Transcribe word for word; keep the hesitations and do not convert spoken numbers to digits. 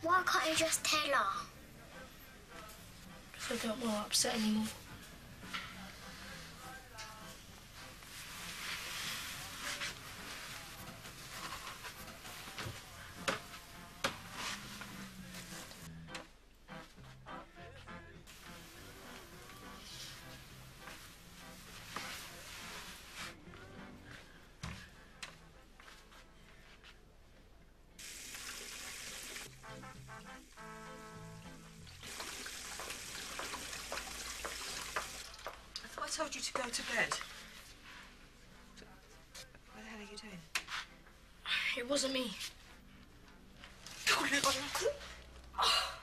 Why can't you just tell her? Because I don't want to upset anymore. I told you to go to bed. What the hell are you doing? It wasn't me. Oh,